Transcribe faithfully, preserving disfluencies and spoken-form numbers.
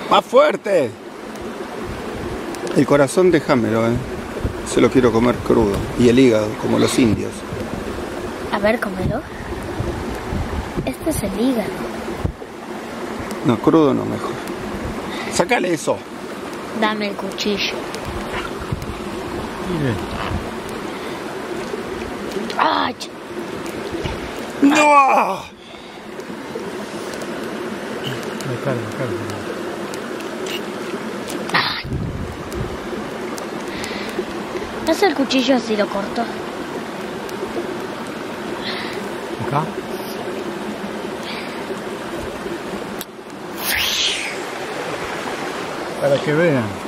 ¡Más fuerte! El corazón déjamelo, eh. Se lo quiero comer crudo. Y el hígado, como los indios. A ver, cómelo. Este es el hígado. No, crudo no, mejor. ¡Sácale eso! Dame el cuchillo. Mire. ¡Ay! ¡No! Me cargo, me cargo. ¿Es el cuchillo así lo corto? Acá. Para que vean.